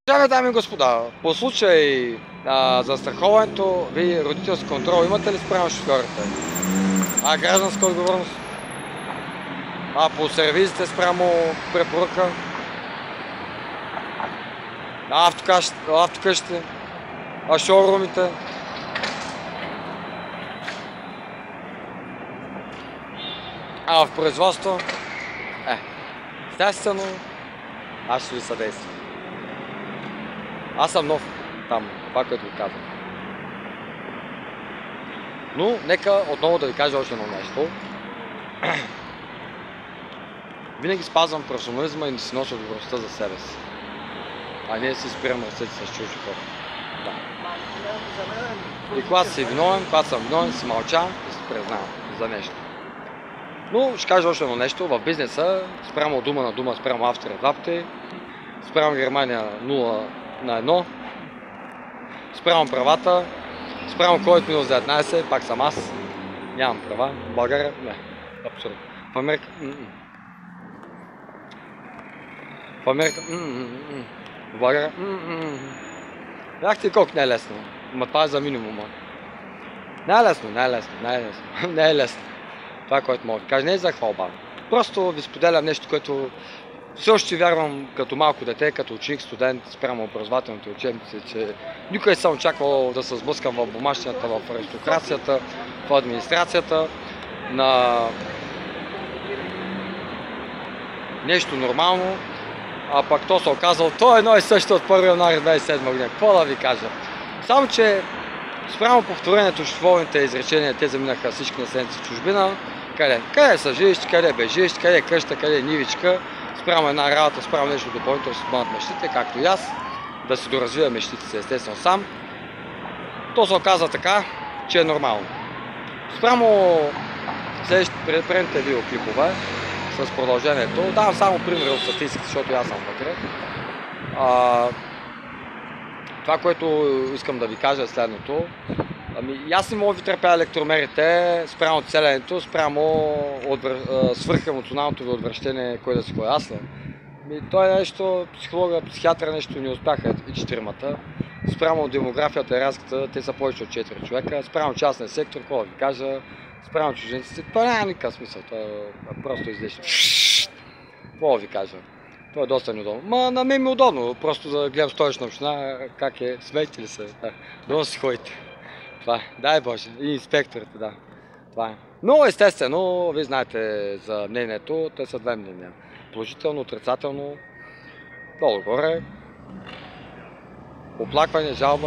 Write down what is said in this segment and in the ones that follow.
Уважаеми дами и господа, по случай застраховането, вие родителски контрол имате ли спрямо шофьорите? Гражданска отговорност? По сервизите спрямо препоръка? Автокъщите? Шоурумите? В производство? Естествено, аз ще ви съдействам. Аз съм нов там, това, което ви казвам. Но нека отново да ви кажа още едно нещо. Винаги спазвам професионализма и да си нося отговорността за себе си. Не си спирам ръцете с чужди хора. И когато съм виновен, си мълча и си признавам за нещо. Но ще кажа още едно нещо. В бизнеса, спрямо дума на дума, спрямо Австрия 2 пъти, спрямо Германия 0/1, спрямо правата, спрямо който минус 19, пак съм аз, нямам права. В България не, абсолютно. В Америка в България Бяхте колко не е лесно, ама това е за минимума. Не е лесно. Това, което мога да кажа, не е за хвалба. Просто ви споделям нещо, което все още вярвам като малко дете, като ученик, студент, спрямо образователните учебници, че никой не съм очаквал да се сблъскам в бумащината, в аристокрацията, в администрацията, на нещо нормално, пък то се оказало, то е едно и също от 1 януари 2007 година. Какво да ви кажа? Само, че спрямо повторението, шофьорните изречения, те заминаха всички населеници в чужбина. Къде са жилище, къде бе жилище, къде е къща, къде е нивичка, спрямо една работа, спрямо нещо допълнително си бъдат мечтите, както и аз, да си доразвия мечтите си естествено сам. То се оказа така, че е нормално. Спрямо предните видеоклипове с продължението, давам само примери от статистика, защото и аз съм вътре. Това, което искам да ви кажа е следното. Аз не мога да ви търпя електромерите спрямо целенето, спрямо свръхемоционалното ви отвращение, кой да си кой аз ли. То е нещо, психолога, психиатъра нещо не успяха и четиримата. Спрямо демографията и разликата, те са повече от 4 човека. Спрямо частния сектор, какво да ви кажа, спрямо чужденците, това няма никакъв смисъл, това е просто излишно. Какво да ви кажа? Това е доста неудобно. На мен ми е удобно, просто да гледам Столична община, как е, смейте ли се, долу си ходите. Това е, дай Боже, и инспекторите, да. Това е. Но естествено, вие знаете за мнението, те са две мнения. Положително, отрицателно, долу-горе, оплакване, жалба,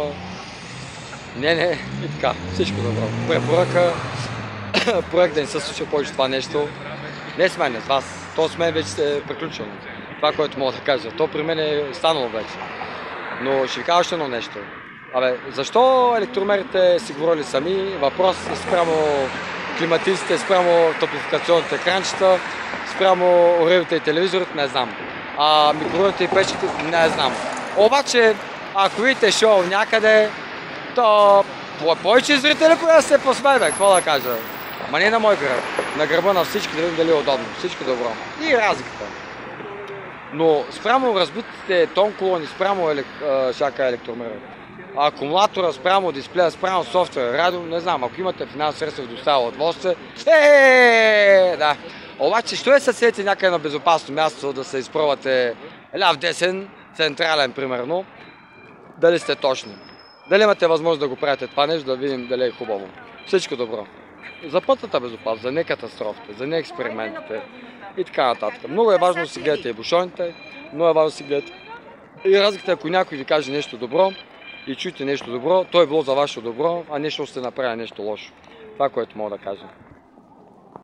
мнение и така, всичко добро. Препоръка, проект да не се случва повече това нещо. Не с мен, не с вас, то с мен вече е приключено. Това, което мога да кажа, то при мен е станало вече. Но ще ви кажа още едно нещо. Защо електромерите си говорили сами? Въпрос спрямо климатиците, спрямо топлификационните екранчета, спрямо уредите и телевизорите, не знам. Микровълновите и печките, не знам. Обаче, ако видите шоу някъде, то повече зрители да се посмее, какво да кажа. Ма не на мой гръб, на гърба на всички, да видим дали е удобно, всичко добро. И разликата. Но спрямо разбитите тон колони, спрямо всяка електромера, акумулатора, спрямо дисплея, спрямо софтуер, радио, не знам, ако имате финансови средства да доставя от властта, да. Обаче, що е съседите някъде на безопасно място да се изпробвате ляв десен, централен примерно, дали сте точни. Дали имате възможност да го правите това нещо, да видим дали е хубаво. Всичко добро. За пътната безопасност, за не катастрофите, за не експериментите и така нататък. Много е важно да си гледате и бушоните, много е важно да си гледате и разликата, ако някой ви каже нещо добро и чуете нещо добро, то е било за ваше добро, а нещо сте направили нещо лошо. Това, което мога да кажа.